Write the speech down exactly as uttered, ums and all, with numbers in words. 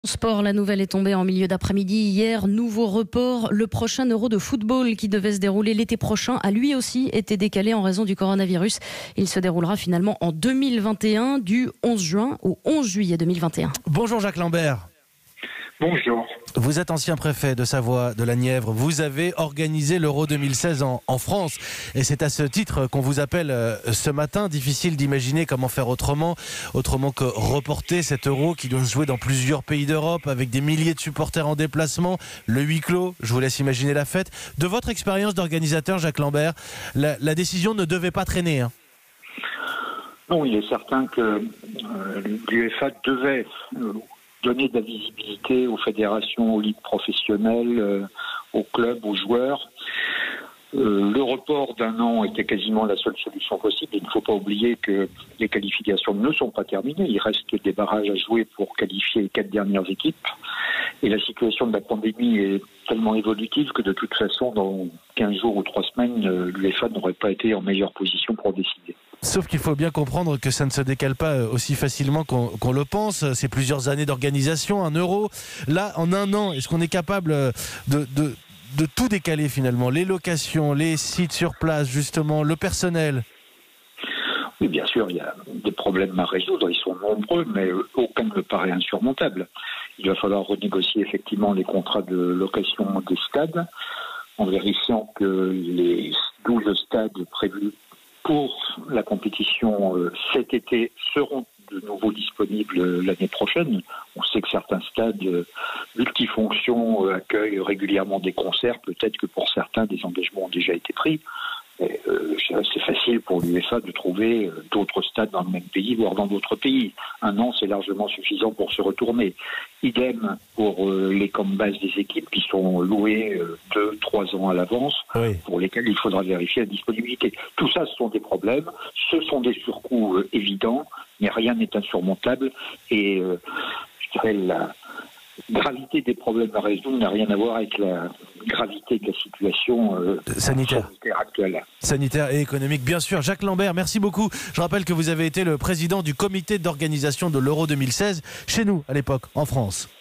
Sport, la nouvelle est tombée en milieu d'après-midi hier. Nouveau report. Le prochain Euro de football qui devait se dérouler l'été prochain a lui aussi été décalé en raison du coronavirus. Il se déroulera finalement en deux mille vingt et un du onze juin au onze juillet deux mille vingt et un. Bonjour Jacques Lambert. Bonjour. Vous êtes ancien préfet de Savoie, de la Nièvre. Vous avez organisé l'Euro deux mille seize en, en France. Et c'est à ce titre qu'on vous appelle euh, ce matin. Difficile d'imaginer comment faire autrement, autrement que reporter cet Euro qui doit se jouer dans plusieurs pays d'Europe avec des milliers de supporters en déplacement. Le huis clos, je vous laisse imaginer la fête. De votre expérience d'organisateur, Jacques Lambert, la, la décision ne devait pas traîner, hein. Non, il est certain que euh, l'UEFA devait euh, donner de la visibilité aux fédérations, aux ligues professionnelles, euh, aux clubs, aux joueurs. Euh, le report d'un an était quasiment la seule solution possible. Il ne faut pas oublier que les qualifications ne sont pas terminées. Il reste des barrages à jouer pour qualifier les quatre dernières équipes. Et la situation de la pandémie est tellement évolutive que de toute façon, dans quinze jours ou trois semaines, euh, l'UEFA n'aurait pas été en meilleure position pour décider. Sauf qu'il faut bien comprendre que ça ne se décale pas aussi facilement qu'on qu'on le pense. C'est plusieurs années d'organisation, un euro. Là, en un an, est-ce qu'on est capable de, de, de tout décaler finalement? Les locations, les sites sur place, justement, le personnel? Oui, bien sûr, il y a des problèmes à résoudre. Ils sont nombreux, mais aucun ne me paraît insurmontable. Il va falloir renégocier effectivement les contrats de location des stades en vérifiant que les douze stades prévus pour la compétition euh, cet été seront de nouveau disponibles euh, l'année prochaine. On sait que certains stades euh, multifonctions euh, accueillent régulièrement des concerts. Peut-être que pour certains, des engagements ont déjà été pris. Et, euh, c'est facile pour l'UEFA de trouver euh, d'autres stades dans le même pays, voire dans d'autres pays. Un an, c'est largement suffisant pour se retourner. Idem pour euh, les camps de base des équipes qui sont loués euh, deux, trois ans à l'avance, oui, pour lesquels il faudra vérifier la disponibilité. Tout ça, ce sont des problèmes, ce sont des surcoûts euh, évidents, mais rien n'est insurmontable. Et euh, je dirais la gravité des problèmes à résoudre n'a rien à voir avec la gravité de la situation euh, sanitaire. sanitaire actuelle. Sanitaire et économique, bien sûr. Jacques Lambert, merci beaucoup. Je rappelle que vous avez été le président du comité d'organisation de l'Euro deux mille seize chez nous, à l'époque, en France.